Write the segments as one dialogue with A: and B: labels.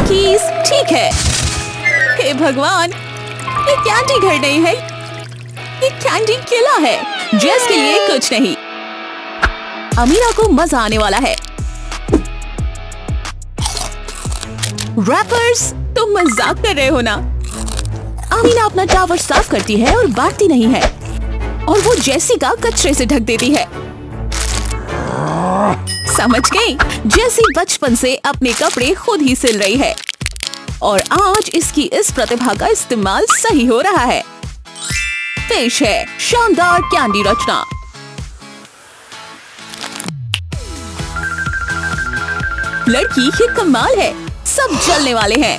A: Cookies, ठीक है। हे भगवान, ये कैंडी घर नहीं है, ये कैंडी किला है। जेस के लिए कुछ नहीं। अमीना को मजा आने वाला है। रैपर्स, तुम मजाक कर रहे हो ना? अमीना अपना टावर साफ करती है और बांटती नहीं है, और वो जेसिका कचरे से ढक देती है। समझ गई? जेसी बचपन से अपने कपड़े खुद ही सिल रही है और आज इसकी इस प्रतिभा का इस्तेमाल सही हो रहा है। पेश है शानदार कैंडी रचना। लड़की, ये कमाल है, सब जलने वाले हैं।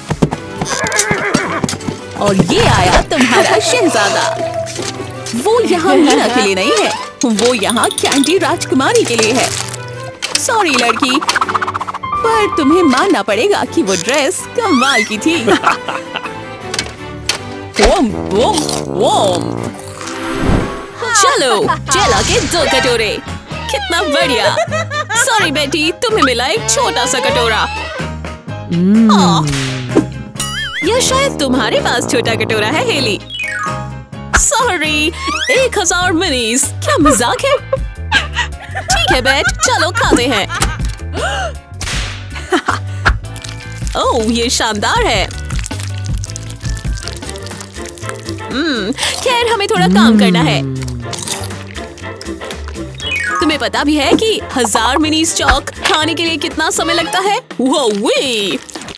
A: और ये आया तुम्हारा शहजादा। वो यहाँ मीना के लिए नहीं है, वो यहाँ कैंडी राजकुमारी के लिए है। सॉरी लड़की, पर तुम्हें मानना पड़ेगा कि वो ड्रेस कमाल की थी। वोम, वोम, वोम। चलो, जेला के 2 कटोरे। कितना बढ़िया। सॉरी बेटी, तुम्हें मिला एक छोटा सा कटोरा। या शायद तुम्हारे पास छोटा कटोरा है हेली। Sorry, 1000 minis. क्या मजाक है? ठीक है बेट, चलो खाते हैं। ओह, ये शानदार है। खैर, हमें थोड़ा काम करना है। तुम्हें पता भी है कि 1000 मिनीज चॉक खाने के लिए कितना समय लगता है? वो वे।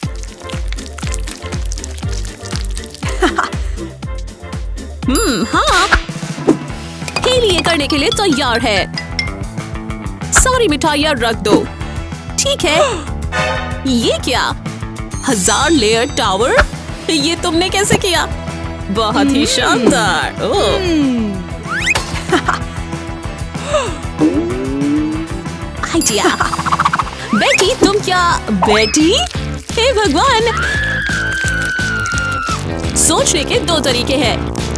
A: हाँ, हेली ये करने के लिए तैयार है। सारी मिठाइयाँ रख दो। ठीक है। ये क्या? 1000 लेयर टावर? ये तुमने कैसे किया? बहुत ही शानदार। आइडिया। बेटी, तुम क्या? बेटी, हे भगवान। सोचने के 2 तरीके हैं,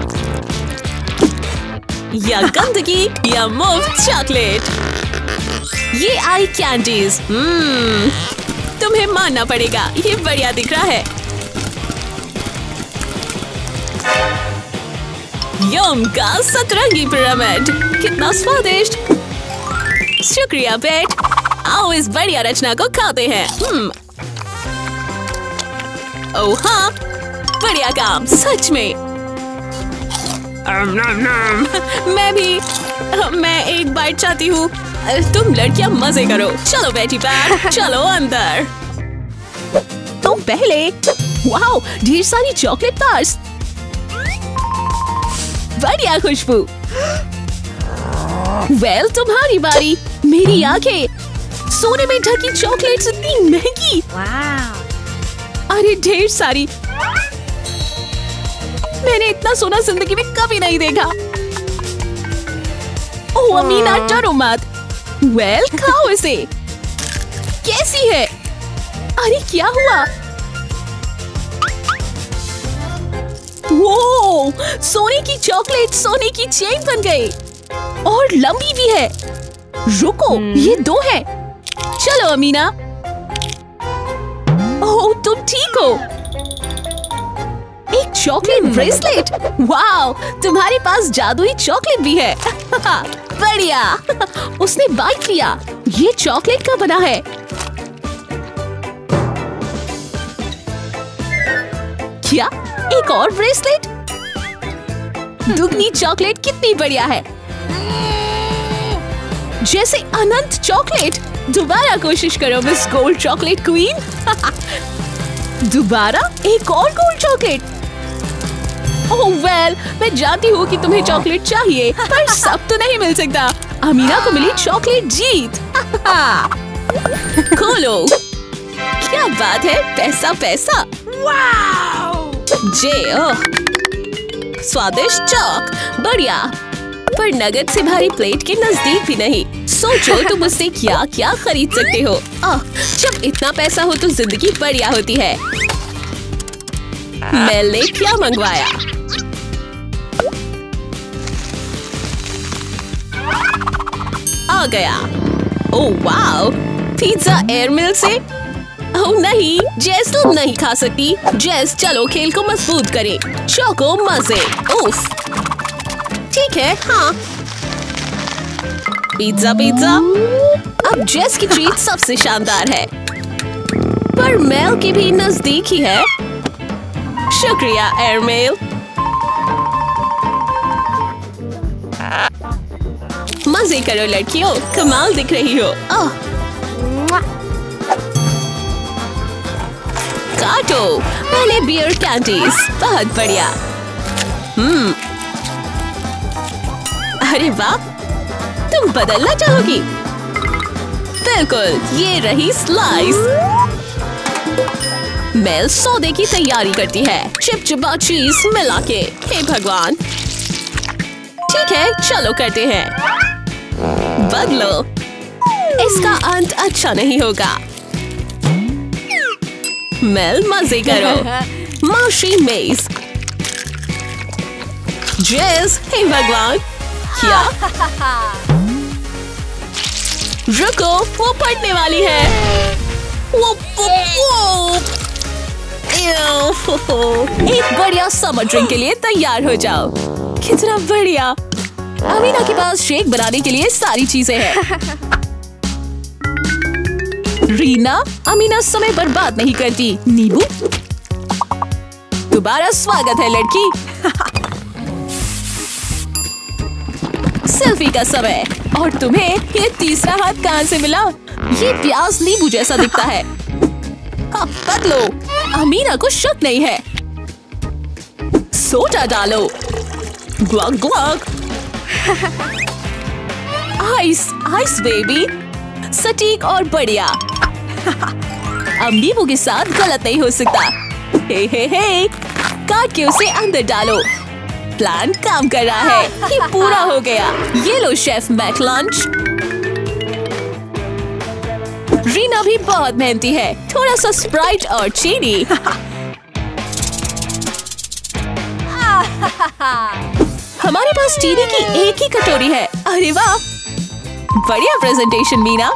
A: या गंदगी या मुफ्त चॉकलेट। ये आई कैंडीज। तुम्हें मानना पड़ेगा, ये बढ़िया दिख रहा है। यम का सतरंगी पिरामिड, कितना स्वादिष्ट। शुक्रिया बेट। आओ इस बढ़िया रचना को खाते हैं। ओह हाँ, बढ़िया काम, सच में। मैं एक बाइट चाहती हूँ। तुम लड़कियां मजे करो। चलो बेटी पैर, चलो अंदर। तो पहले, वाओ, ढेर सारी चॉकलेट बार्स। बढ़िया खुशबू। वेल, तुम्हारी बारी। मेरी आंखें, सोने में ढकी चॉकलेट्स इतनी महंगी। अरे ढेर सारी। मैंने इतना सोना जिंदगी में कभी नहीं देखा। ओह अमीना, डरो मत। वेल, खाओ इसे। कैसी है? अरे क्या हुआ? वो सोने की चॉकलेट सोने की चेन बन गई और लंबी भी है। रुको, ये 2 है। चलो अमीना। ओह, तुम ठीक हो? एक चॉकलेट ब्रेसलेट। वाओ, तुम्हारे पास जादुई चॉकलेट भी है। बढ़िया। उसने बाइट लिया। ये चॉकलेट का बना है। क्या? एक और ब्रेसलेट? दुगनी चॉकलेट कितनी बढ़िया है। जैसे अनंत चॉकलेट। दोबारा कोशिश करो मिस गोल्ड चॉकलेट क्वीन। दोबारा एक और गोल्ड चॉकलेट। ओह वेल, मैं जानती हूँ कि तुम्हें चॉकलेट चाहिए, पर सब तो नहीं मिल सकता। अमीना को मिली चॉकलेट जीत। खोलो। क्या बात है, पैसा पैसा। वाओ! स्वादिष्ट चॉक, बढ़िया। पर नगद से भारी प्लेट के नजदीक भी नहीं। सोचो तुम उससे क्या क्या खरीद सकते हो। जब इतना पैसा हो तो जिंदगी बढ़िया होती है। मैंने क्या मंगवाया? आ गया। ओह वाओ, पिज्जा एयरमिल से। ओह नहीं, जेस तुम नहीं खा सकती। जेस चलो खेल को मजबूत करें। चोको मजे। उफ, ठीक है। हाँ, पिज्जा पिज्जा। अब जेस की ट्रीट सबसे शानदार है, पर मेल की भी नजदीक ही है। शुक्रिया एयरमेल। मजे करो लड़कियों, कमाल दिख रही हो। काटो पहले बियर कैंडीज। बहुत बढ़िया। अरे वाह, तुम बदलना चाहोगी? बिल्कुल, ये रही स्लाइस। मेल सौदे की तैयारी करती है, चिपचिपा चीज मिला के। हे भगवान, ठीक है चलो करते हैं। बदलो, इसका अंत अच्छा नहीं होगा। मेल मजे करो। माशी मेज। जेस, हे भगवान, क्या? रुको, वो फटने वाली है। वो एक बढ़िया समर ड्रिंक के लिए तैयार हो जाओ। कितना बढ़िया। अमीना के पास शेक बनाने के लिए सारी चीजें हैं। रीना, अमीना समय बर्बाद नहीं करती। नींबू, दोबारा स्वागत है लड़की। सेल्फी का समय। और तुम्हें ये तीसरा हाथ कहां से मिला? ये प्याज नींबू जैसा दिखता है। बदलो, अमीना को शक नहीं है। सोडा डालो। ग्वाक ग्वाक। आइस आइस बेबी, सटीक और बढ़िया। अब नींबू के साथ गलत नहीं हो सकता। हे हे हे, काट के उसे अंदर डालो। प्लान काम कर रहा है। ये पूरा हो गया। ये लो शेफ मैक लंच। रीना भी बहुत मेहनती है। थोड़ा सा स्प्राइट और चीनी। हमारे पास चीनी की एक ही कटोरी है। अरे वाह, बढ़िया प्रेजेंटेशन मीना।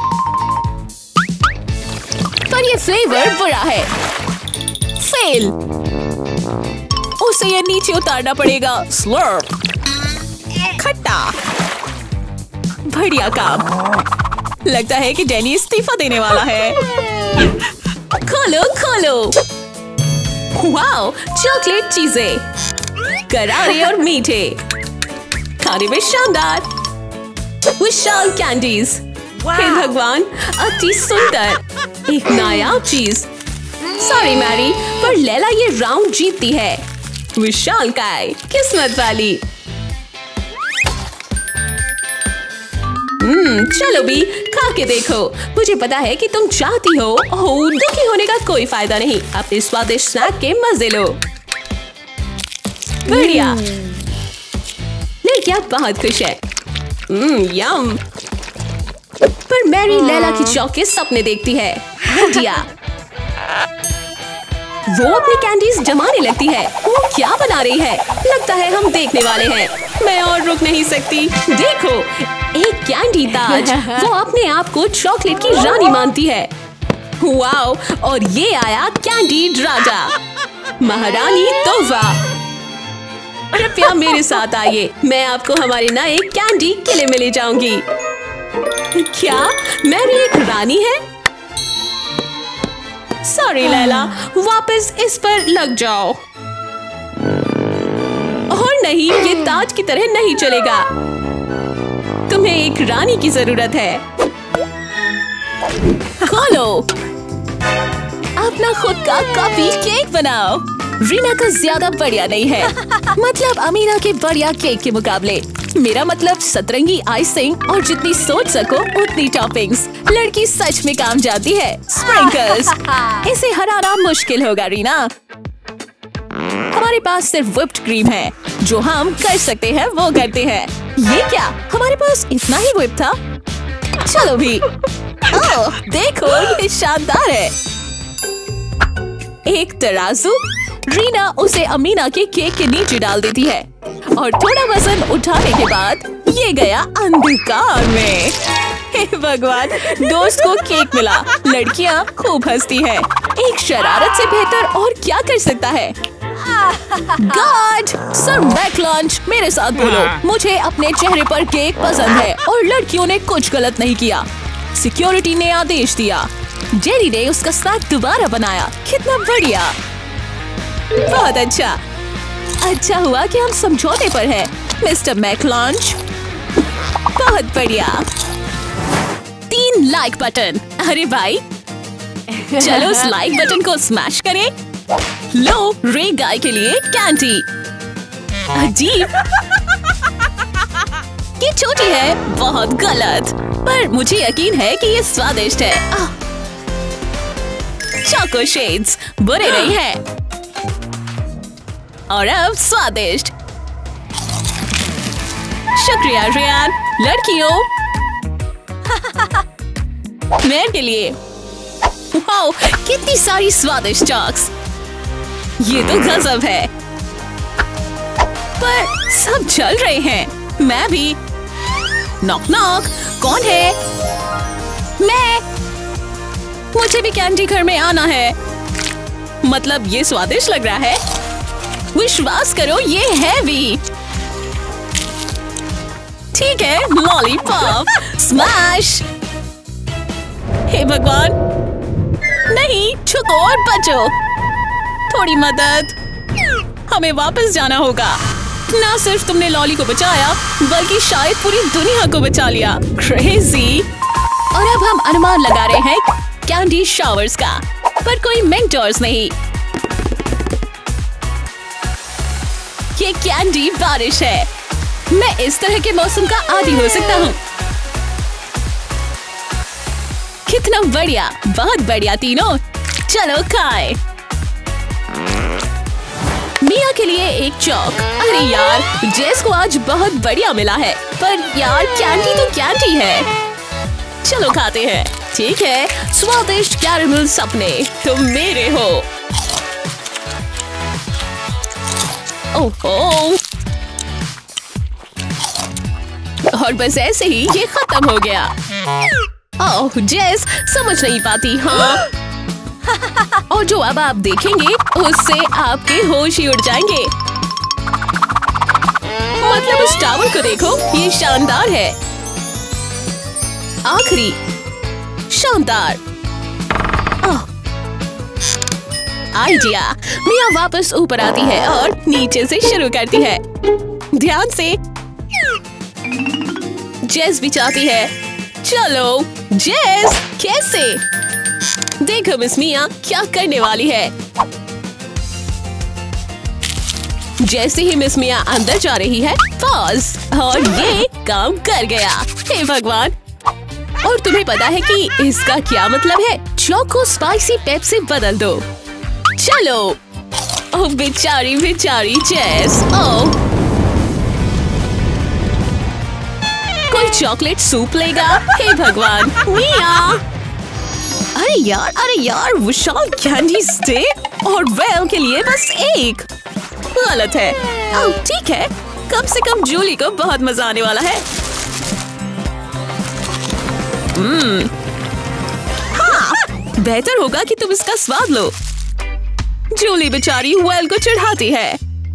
A: पर ये फ्लेवर बुरा है। फेल। उसे ये नीचे उतारना पड़ेगा। स्लर्प। खट्टा। बढ़िया काम। लगता है कि डैनी इस्तीफा देने वाला है। खोलो खोलो। वाओ, चॉकलेट चीजें, करारे और मीठे, खाने में शानदार। विशाल कैंडीज। हे भगवान, अति सुंदर। एक नायाब चीज। सॉरी मैरी, पर लैला ये राउंड जीतती है। विशाल काय, किस्मत वाली। चलो भी खा के देखो। मुझे पता है कि तुम चाहती हो। ओह, दुखी होने का कोई फायदा नहीं। अपने स्वादिष्ट स्नैक के मजे लो। बढ़िया। लड़कियां बहुत खुश है। यम। पर मैरी लैला की चौक के सपने देखती है। आइडिया। वो अपनी कैंडीज जमाने लगती है। वो क्या बना रही है? लगता है हम देखने वाले हैं। मैं और रुक नहीं सकती। देखो, एक कैंडी ताज। वो अपने आप को चॉकलेट की रानी मानती है। वाओ, और ये आया कैंडी राजा, महारानी तोहफा। कृपया मेरे साथ आइए। मैं आपको हमारे नए कैंडी किले में ले जाऊंगी। क्या मैरी एक रानी है? सॉरी लैला, वापस इस पर लग जाओ। और नहीं, ये ताज की तरह नहीं चलेगा। तुम्हें एक रानी की जरूरत है। खोलो, अपना खुद का कॉफी केक बनाओ। रीना का ज्यादा बढ़िया नहीं है। मतलब अमीना के बढ़िया केक के मुकाबले। मेरा मतलब सतरंगी आइसिंग और जितनी सोच सको उतनी टॉपिंग्स। लड़की सच में काम जाती है। स्प्रिंकल्स। इसे हराना मुश्किल होगा रीना। हमारे पास सिर्फ व्हिप्ड क्रीम है। जो हम कर सकते हैं वो करते हैं। ये क्या, हमारे पास इतना ही व्हिप था? चलो भी। ओह, देखो ये शानदार है। एक तराजू। रीना उसे अमीना के केक के नीचे डाल देती है और थोड़ा वजन उठाने के बाद ये गया अंधकार में। हे भगवान, दोस्त को केक मिला। लड़कियाँ खूब हंसती हैं। एक शरारत से बेहतर और क्या कर सकता है? गॉड! सर मैकलंच, मेरे साथ बोलो। मुझे अपने चेहरे पर केक पसंद है और लड़कियों ने कुछ गलत नहीं किया। सिक्योरिटी ने आदेश दिया। जेरी ने उसका स्नैक दोबारा बनाया। कितना बढ़िया! बहुत अच्छा। अच्छा हुआ कि हम समझौते पर हैं, मिस्टर मैकलंच। बहुत बढ़िया। 3 लाइक बटन। अरे भाई, चलो उस लाइक बटन को स्मैश करें। लो, रे गाय के लिए कैंडी। अजीब, ये छोटी है। बहुत गलत, पर मुझे यकीन है कि ये स्वादिष्ट है। चोको शेड्स बुरे नहीं है। और अब स्वादिष्ट। शुक्रिया रियान। लड़कियों, मेरे के लिए। वाओ, कितनी सारी स्वादिष्ट चॉक्स। ये तो गजब है। पर सब चल रहे हैं। मैं भी। नॉक नॉक, कौन है? मैं। मुझे भी कैंडी घर में आना है। मतलब ये स्वादिष्ट लग रहा है। विश्वास करो, ये है भी। ठीक है, लॉलीपॉप स्मैश। हे भगवान, नहीं, छुपो और बचो। थोड़ी मदद। हमें वापस जाना होगा। ना सिर्फ तुमने लॉली को बचाया, बल्कि शायद पूरी दुनिया को बचा लिया। क्रेजी। और अब हम अनुमान लगा रहे हैं कैंडी शावर्स का, पर कोई मेंटोर्स नहीं। ये कैंडी बारिश है। मैं इस तरह के मौसम का आदी हो सकता हूँ। कितना बढ़िया, बहुत बढ़िया तीनों। चलो खाए। मिया के लिए एक चॉक। अरे यार, जेस को आज बहुत बढ़िया मिला है। पर यार, कैंडी तो कैंडी है। चलो खाते हैं। ठीक है, स्वादिष्ट कैरेमल सपने, तुम मेरे हो। ओहो, और बस ऐसे ही ये खत्म हो गया। ओह जेस, समझ नहीं पाती। हाँ, और जो अब आप देखेंगे उससे आपके होश ही उड़ जाएंगे। मतलब उस टावर को देखो, ये शानदार है। आखिरी शानदार आइडिया। मिया वापस ऊपर आती है और नीचे से शुरू करती है। ध्यान से। जेस भी चाहती है। चलो जेस, कैसे? देखो मिस मिया क्या करने वाली है। जैसे ही मिस मिया अंदर जा रही है, पॉज, और ये काम कर गया। हे भगवान! और तुम्हें पता है कि इसका क्या मतलब है? चॉक को स्पाइसी पेप से बदल दो। चलो। ओह बेचारी बेचारी जेस। ओह, कोई चॉकलेट सूप लेगा? हे भगवान! मिया! अरे यार, विशाल कैंडी स्टिक और वेल के लिए बस एक। गलत है। ओह ठीक है, कम से कम जूली को बहुत मजा आने वाला है। हाँ, बेहतर होगा कि तुम इसका स्वाद लो। जूली बेचारी वेल को चिढ़ाती है।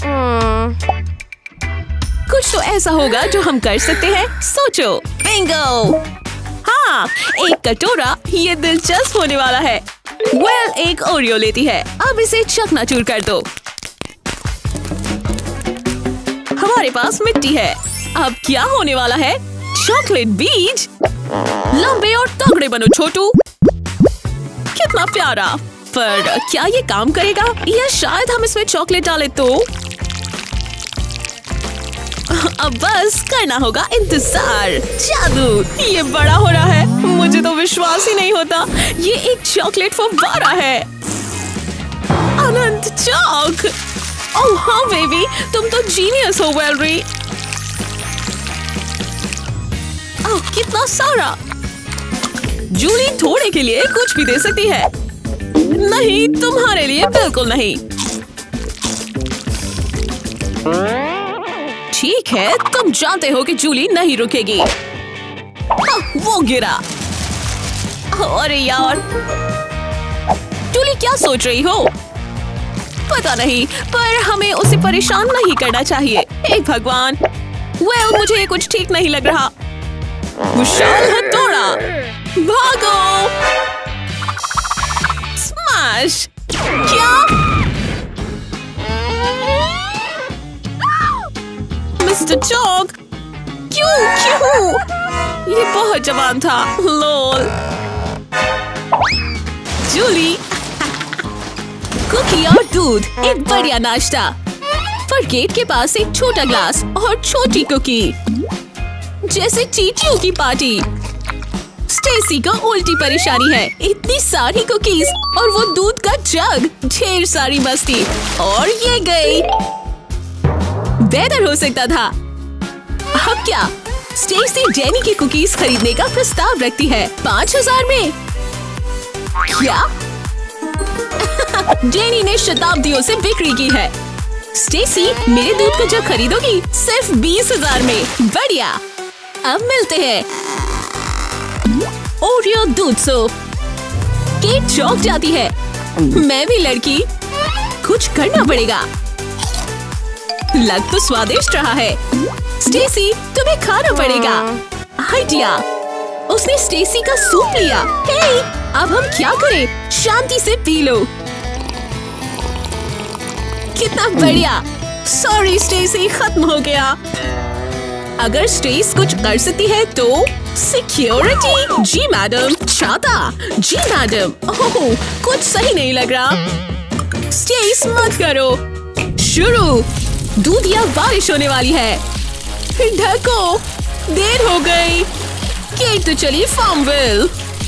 A: कुछ तो ऐसा होगा जो हम कर सकते हैं। सोचो। बिंगो! हाँ, एक कटोरा। ये दिलचस्प होने वाला है। वेल एक ओरियो लेती है। अब इसे चकनाचूर कर दो। हमारे पास मिट्टी है। अब क्या होने वाला है? चॉकलेट बीज। लंबे और तगड़े बनो छोटू। कितना प्यारा। पर क्या ये काम करेगा? या शायद हम इसमें चॉकलेट डालें तो? अब बस करना होगा इंतजार। जादू, ये बड़ा हो रहा है। मुझे तो विश्वास ही नहीं होता। ये एक चॉकलेट फव्वारा है। अनंत चॉक। ओह हाँ बेबी, तुम तो जीनियस हो वेलरी। ओह कितना सारा। जूली थोड़े के लिए कुछ भी दे सकती है। नहीं, तुम्हारे लिए बिल्कुल नहीं। ठीक है, तुम जानते हो कि जूली नहीं रुकेगी। वो गिरा। अरे यार, जूली क्या सोच रही हो? पता नहीं, पर हमें उसे परेशान नहीं करना चाहिए। हे भगवान, मुझे ये कुछ ठीक नहीं लग रहा। विशाल हथौड़ा, भागो! स्मैश! क्या? मिस्टर चॉक, क्यों? ये बहुत जवान था। लोल। जूली, कुकी और दूध, एक बढ़िया नाश्ता। पर गेट के पास एक छोटा ग्लास और छोटी कुकी, जैसे चींटियों की पार्टी। स्टेसी को उल्टी परेशानी है। इतनी सारी कुकीज और वो दूध का जग, ढेर सारी मस्ती, और ये गई। बेहतर हो सकता था। अब क्या? स्टेसी जेनी की कुकीज खरीदने का प्रस्ताव रखती है 5000 में। क्या? जेनी ने शताब्दियों से बिक्री की है। स्टेसी, मेरे दूध का जग खरीदोगी सिर्फ 20,000 में। बढ़िया। अब मिलते हैं। ओरियो दूध सूप। केट चौंक जाती है। मैं भी लड़की, कुछ करना पड़ेगा। लग तो स्वादिष्ट रहा है। स्टेसी, तुम्हें खाना पड़ेगा। आइडिया। उसने स्टेसी का सूप लिया। हे, अब हम क्या करें? शांति से पी लो। कितना बढ़िया। सॉरी स्टेसी, खत्म हो गया। अगर स्टेस कुछ कर सकती है तो सिक्योरिटी। जी मैडम। छाता। जी मैडम। ओह, कुछ सही नहीं लग रहा। स्टेस, मत करो। शुरू। दूध या बारिश होने वाली है। ढको, देर हो गई। केट तो चली फार्मविल।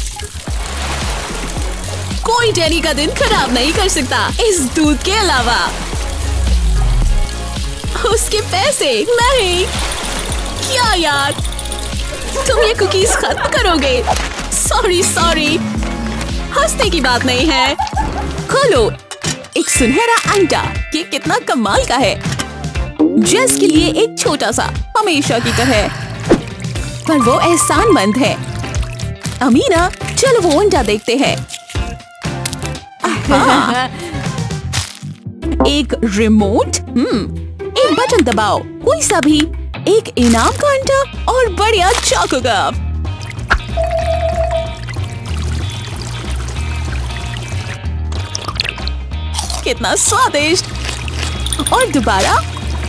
A: कोई जेनी का दिन खराब नहीं कर सकता इस दूध के अलावा। उसके पैसे नहीं। क्या यार, तुम ये कुकीज खत्म करोगे? सॉरी। हंसने की बात नहीं है। खोलो। एक सुनहरा अंडा। ये कितना कमाल का है। जेस के लिए एक छोटा सा, हमेशा की तरह, पर वो एहसानमंद है। अमीना, चलो वो अंडा देखते हैं। एक रिमोट। एक बटन दबाओ, कोई सा भी। एक इनाम का अंडा और बढ़िया चॉको कप। कितना स्वादिष्ट। और दोबारा।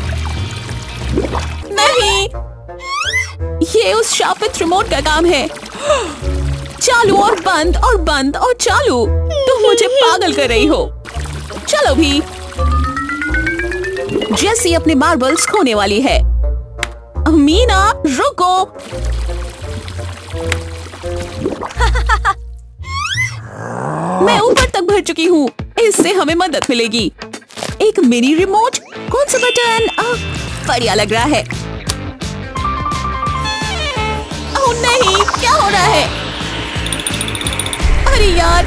A: नहीं, ये उस शापित रिमोट का काम है। चालू और बंद और बंद और चालू। तुम मुझे पागल कर रही हो। चलो भी। जेसी अपने मार्बल्स खोने वाली है। मीना, रुको। मैं ऊपर तक भर चुकी हूँ। इससे हमें मदद मिलेगी। एक मिनी रिमोट। कौन सा बटन? बढ़िया लग रहा है। ओह नहीं, क्या हो रहा है? अरे यार,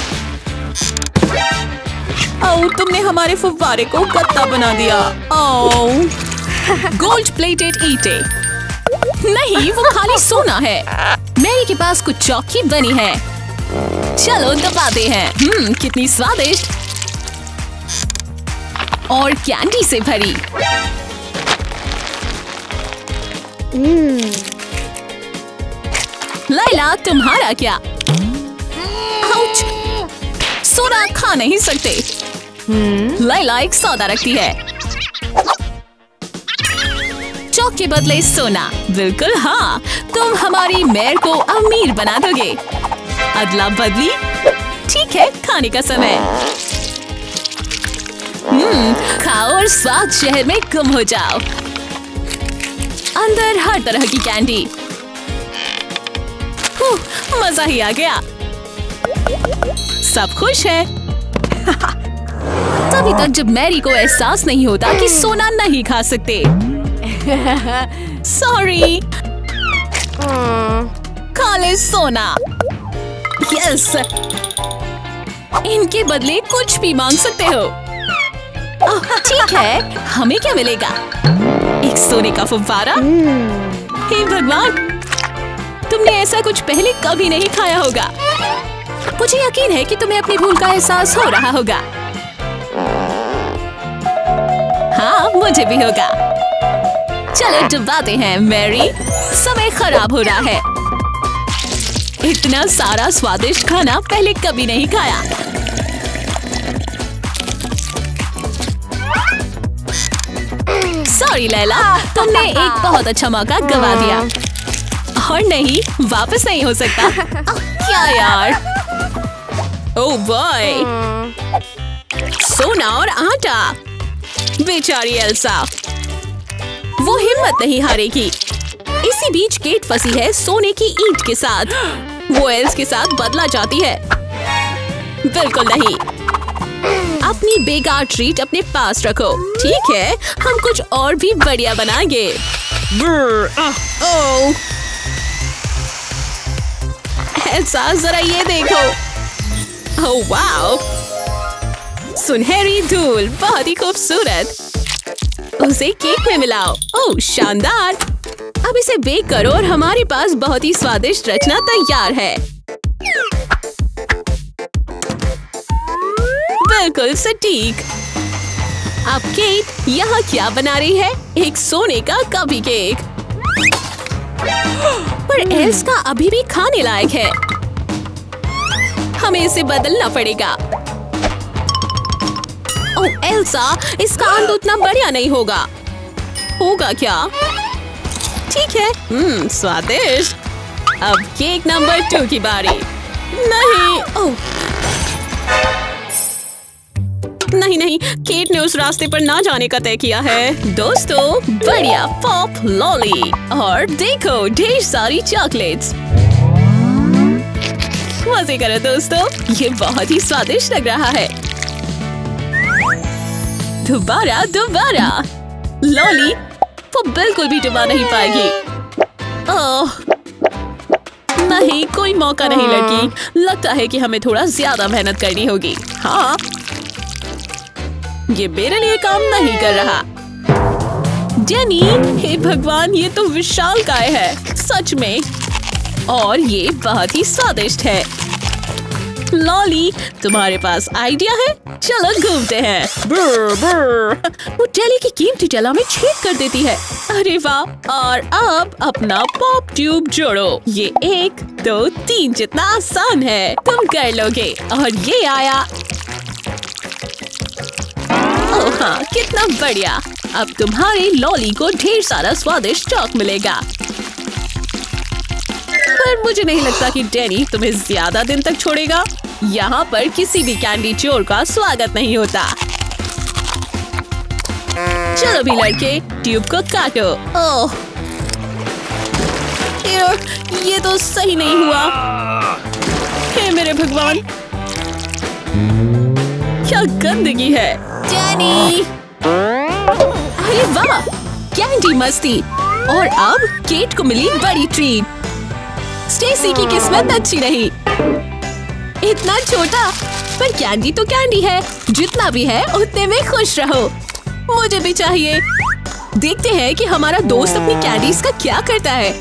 A: ओह, तुमने हमारे फव्वारे को गत्ता बना दिया। ओह। गोल्ड प्लेटेड ईंटें। नहीं, वो खाली सोना है। मेरी के पास कुछ चौकी बनी है। चलो दबाते हैं। कितनी स्वादिष्ट और कैंडी से भरी। लैला, तुम्हारा क्या? आउच! सोना खा नहीं सकते। लैला एक सौदा रखती है। चौक के बदले सोना। बिल्कुल हाँ, तुम हमारी मेयर को अमीर बना दोगे। अदला बदली। ठीक है, खाने का समय। खाओ और स्वाद शहर में गुम हो जाओ। अंदर हर तरह की कैंडी। मजा ही आ गया। सब खुश है। तभी तक जब मैरी को एहसास नहीं होता कि सोना नहीं खा सकते। सॉरी। खा ले सोना। यस। इनके बदले कुछ भी मांग सकते हो। ठीक है, हमें क्या मिलेगा? एक सोने का फव्वारा। हे भगवान, तुमने ऐसा कुछ पहले कभी नहीं खाया होगा। मुझे यकीन है कि तुम्हें अपनी भूल का एहसास हो रहा होगा। हाँ, मुझे भी होगा। चलो डुबाते हैं मैरी। समय खराब हो रहा है। इतना सारा स्वादिष्ट खाना पहले कभी नहीं खाया। सॉरी लैला, तुमने एक बहुत अच्छा मौका गवा दिया। और नहीं, वापस नहीं हो सकता। क्या यार? ओह बॉय, सोना और आटा। बेचारी एल्सा, वो हिम्मत नहीं हारेगी। इसी बीच केट फंसी है सोने की ईंट के साथ। वो एल्स के साथ बदला चाहती है। बिल्कुल नहीं। अपनी बेकार ट्रीट अपने पास रखो, ठीक है? हम कुछ और भी बढ़िया बनाएंगे। ओह एल्सा, जरा ये देखो। ओह वाओ, सुनहरी धूल, बहुत ही खूबसूरत। उसे केक में मिलाओ। ओह शानदार। अब इसे बेक करो और हमारे पास बहुत ही स्वादिष्ट रचना तैयार है। बिल्कुल सटीक। अब केट यहाँ क्या बना रही है? एक सोने का कभी केक। पर एल्स का अभी भी खाने लायक है। हमें इसे बदलना पड़ेगा। ओह एल्सा, इसका अंत उतना बढ़िया नहीं होगा। होगा क्या? ठीक है। स्वादिष्ट। अब केक नंबर 2 की बारी। नहीं। ओह नहीं, केट ने उस रास्ते पर ना जाने का तय किया है। दोस्तों, बढ़िया पॉप लॉली। और देखो, ढेर सारी चॉकलेट्स। मजे करो दोस्तों, ये बहुत ही स्वादिष्ट लग रहा है। दोबारा लॉली, वो बिल्कुल भी डुबा नहीं पाएगी। ओह नहीं, कोई मौका नहीं लड़की। लगता है कि हमें थोड़ा ज्यादा मेहनत करनी होगी। हाँ, ये मेरे लिए काम नहीं कर रहा। जेनी, हे भगवान, ये तो विशालकाय है सच में। और ये बहुत ही स्वादिष्ट है। लॉली, तुम्हारे पास आइडिया है? चलो घूमते हैं। ब्र ब्र। वो जेली की कीमती जला में छेद कर देती है। अरे वाह। और अब अपना पॉप ट्यूब जोड़ो। ये 1 2 3 जितना आसान है। तुम कर लोगे। और ये आया। ओह हाँ, कितना बढ़िया। अब तुम्हारे लॉली को ढेर सारा स्वादिष्ट चॉक मिलेगा। पर मुझे नहीं लगता कि डैनी तुम्हें ज्यादा दिन तक छोड़ेगा। यहाँ पर किसी भी कैंडी चोर का स्वागत नहीं होता। चलो भी लड़के, ट्यूब को काटो। ओह ये तो सही नहीं हुआ। हे मेरे भगवान, क्या गंदगी है। डैनी, अरे वाह, कैंडी मस्ती। और अब केट को मिली बड़ी ट्रीट। स्टेसी की किस्मत अच्छी नहीं। इतना छोटा, पर कैंडी तो कैंडी है। जितना भी है उतने में खुश रहो। मुझे भी चाहिए। देखते हैं कि हमारा दोस्त अपनी कैंडीज का क्या करता है।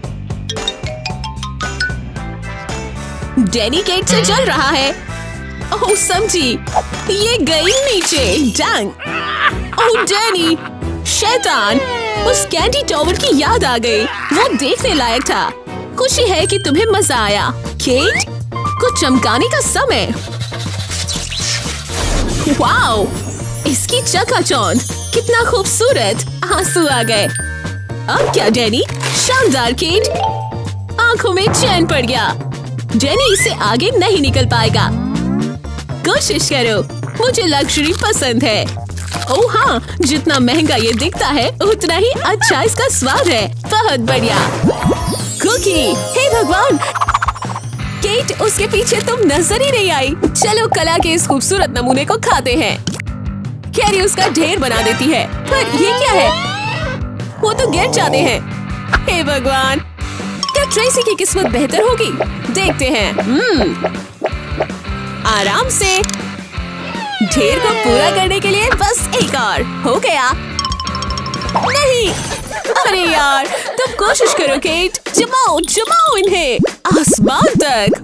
A: डैनी केट से जल रहा है। ओह समझी, ये गई नीचे। डैंग। ओह डैनी, शैतान। उस कैंडी टॉवर की याद आ गई। वो देखने लायक था। खुशी है कि तुम्हें मजा आया। केट, कुछ चमकाने का समय। वाओ, इसकी चकाचौंध, कितना खूबसूरत। आंसू आ गए। अब क्या डैनी? शानदार केट। आंखों में चैन पड़ गया। डैनी इससे आगे नहीं निकल पाएगा। कोशिश करो। मुझे लग्जरी पसंद है। ओह हाँ, जितना महंगा ये दिखता है उतना ही अच्छा इसका स्वाद है। बहुत बढ़िया। कुकी, हे भगवान, केट उसके पीछे तुम नजर ही नहीं आई। चलो कला के इस खूबसूरत नमूने को खाते हैं। कैरी उसका ढेर बना देती है। पर ये क्या है? वो तो गिर जाते हैं। हे भगवान, क्या ट्रेसी की किस्मत बेहतर होगी? देखते हैं। आराम से। ढेर को पूरा करने के लिए बस एक और। हो गया। नहीं, अरे यार, तुम कोशिश करो केट, जमाओ जमाओ इन्हें आसमान तक।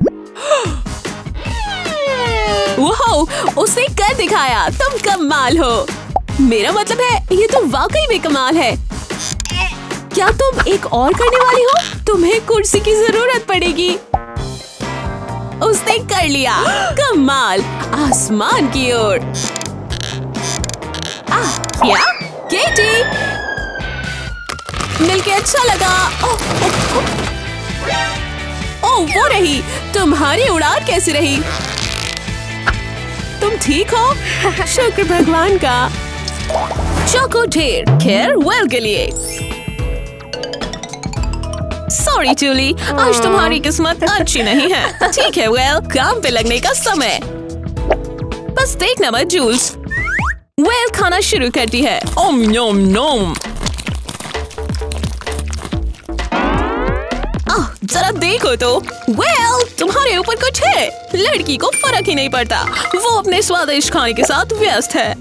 A: वाह, उसने कर दिखाया, तुम कमाल हो। मेरा मतलब है ये तो वाकई में कमाल है। क्या तुम एक और करने वाली हो? तुम्हें कुर्सी की जरूरत पड़ेगी। उसने कर लिया, कमाल, आसमान की ओर। क्या केटी, मिलके अच्छा लगा। ओह वो रही, तुम्हारी उड़ान कैसी रही? तुम ठीक हो? शुक्र भगवान का। चौको ढेर, खैर वेल के लिए। सॉरी जूली, आज तुम्हारी किस्मत अच्छी नहीं है। ठीक है वेल, काम पे लगने का समय। बस देखना मत जूल्स। वेल खाना शुरू करती है। ओम नोम नोम। जरा देखो तो। वेल तुम्हारे ऊपर कुछ है। लड़की को फर्क ही नहीं पड़ता, वो अपने स्वादिष्ट खाने के साथ व्यस्त है।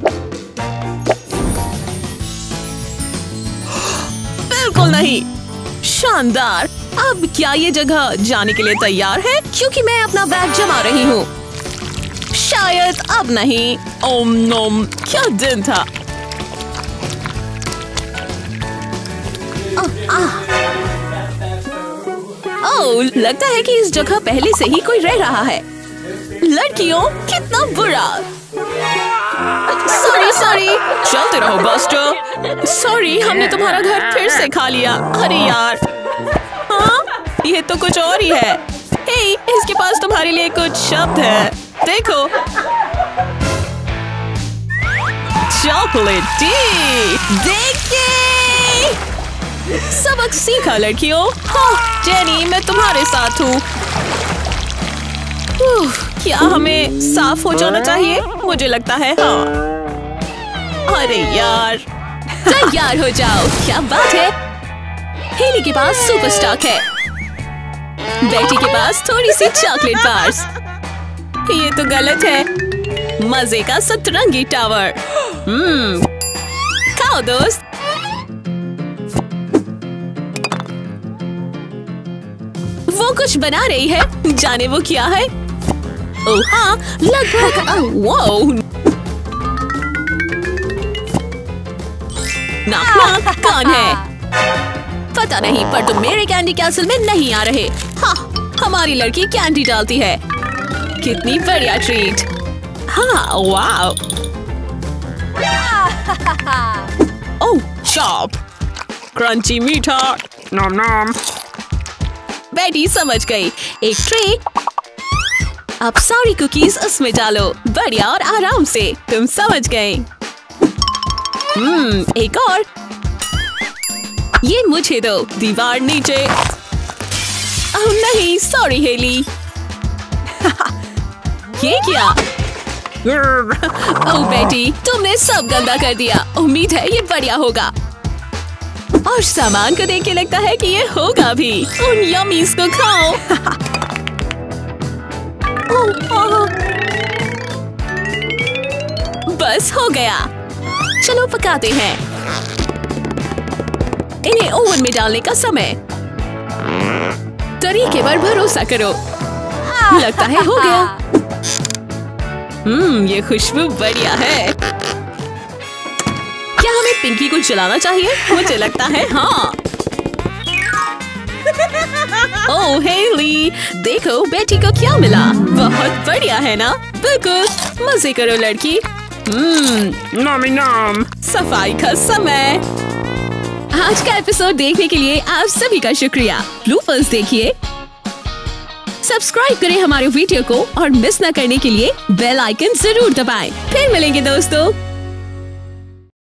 A: बिल्कुल नहीं। शानदार। अब क्या ये जगह जाने के लिए तैयार है? क्योंकि मैं अपना बैग जमा रही हूँ। शायद अब नहीं। ओम नोम, क्या दिन था। ओह, लगता है कि इस जगह पहले से ही कोई रह रहा है। लड़कियों, कितना बुरा। सॉरी सॉरी, चलते रहो बस्टर। सॉरी, हमने तुम्हारा घर फिर से खा लिया। अरे यार, हाँ, ये तो कुछ और ही है। हे, इसके पास तुम्हारे लिए कुछ शब्द है। देखो, चॉकलेटी। देखिए, सबक सीखा लड़कियों। हाँ, जेनी, मैं तुम्हारे साथ हूँ। क्या हमें साफ हो जाना चाहिए? मुझे लगता है हाँ। अरे यार, तैयार हो जाओ। क्या बात है। हेली के पास सुपर स्टॉक है। बेटी के पास थोड़ी सी चॉकलेट बार्स। ये तो गलत है। मजे का सतरंगी टावर। खाओ दोस्त। वो कुछ बना रही है, जाने वो क्या है। ओह हाँ, लगभग। वाओ, नाक कौन है? पता नहीं, पर तुम मेरे कैंडी कैसल में नहीं आ रहे। हाँ, हमारी लड़की कैंडी डालती है। कितनी बढ़िया ट्रीट। हाँ, वाओ। ओह, चॉप, क्रंची मीठा। नॉम नॉम। बेटी समझ गई। एक ट्रे। अब सारी कुकीज उसमें डालो, बढ़िया और आराम से। तुम समझ गए। एक और। ये मुझे दो। दीवार नीचे। ओह नहीं, सॉरी हेली। ये क्या? ओह बेटी, तुमने सब गंदा कर दिया। उम्मीद है ये बढ़िया होगा। और सामान को देख के लगता है कि ये होगा भी। उन यमीज को खाओ। बस हो गया। चलो पकाते हैं। इन्हें ओवन में डालने का समय। तरीके पर भरोसा करो। लगता है हो गया। ये खुशबू बढ़िया है। क्या हमें पिंकी को जलाना चाहिए? मुझे लगता है हाँ। ओह हेली, देखो बेटी को क्या मिला। बहुत बढ़िया है ना? बिल्कुल, मजे करो लड़की। नामी नाम। सफाई का समय। आज का एपिसोड देखने के लिए आप सभी का शुक्रिया। ब्लूपर्स देखिए, सब्सक्राइब करें हमारे वीडियो को और मिस न करने के लिए बेल आइकन जरूर दबाएं। फिर मिलेंगे दोस्तों।